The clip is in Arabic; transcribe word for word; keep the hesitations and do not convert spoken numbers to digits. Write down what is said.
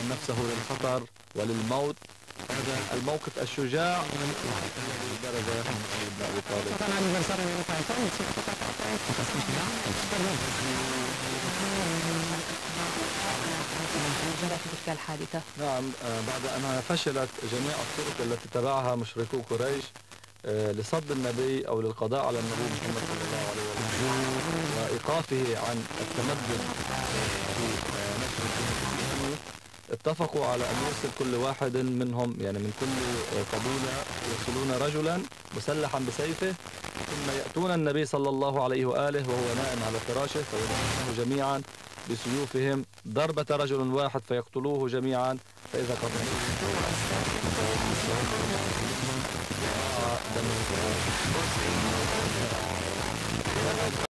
نفسه للخطر وللموت. هذا الموقف الشجاع الذي درجه علي بن ابي طالب. جرى في تلك الحادثة؟ نعم، بعد أن فشلت جميع الطرق التي اتبعها مشركو قريش لصد النبي أو للقضاء على النبي محمد صلى الله عليه وسلم وإيقافه عن التمدد في نشر الدين الإسلامي، اتفقوا على أن يرسل كل واحد منهم، يعني من كل قبيلة، يرسلون رجلا مسلحا بسيفه، ثم يأتون النبي صلى الله عليه وآله وهو نائم على فراشه فيضربونه جميعا بسيوفهم ضربة رجل واحد فيقتلوه جميعا. فإذا قتلوه